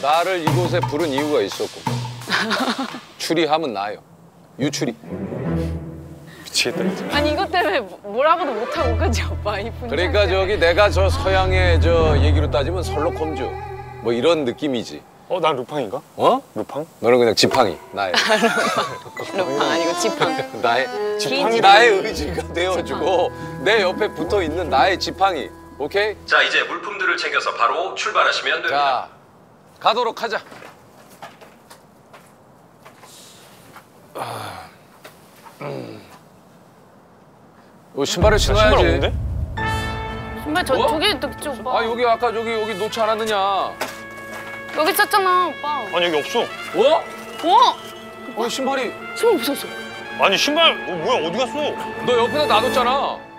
나를 이곳에 부른 이유가 있었고. 추리하면 나요. 유추리. 미치겠다 진짜. 아니 이것 때문에 뭐라고도 못하고 그지 오빠 이분. 그러니까 저기 내가 저 서양의 저 얘기로 따지면 설록 홈즈 뭐 이런 느낌이지. 난 루팡인가? 어? 루팡? 너는 그냥 지팡이 나의. 루팡 아니고 지팡. 나의 의지가 되어주고 내 옆에 붙어 있는 나의 지팡이. 오케이? 자, 이제 물품들을 챙겨서 바로 출발하시면 됩니다. 자, 가도록 하자. 신발을 신어야지. 신발 없는데? 신발 저기 있지 오빠. 아 여기 아까 여기 놓지 않았느냐? 여기 있었잖아 오빠. 아니 여기 없어. 어? 신발이 신발 없었어. 아니 신발 뭐야 어디 갔어? 너 옆에다 놔뒀잖아.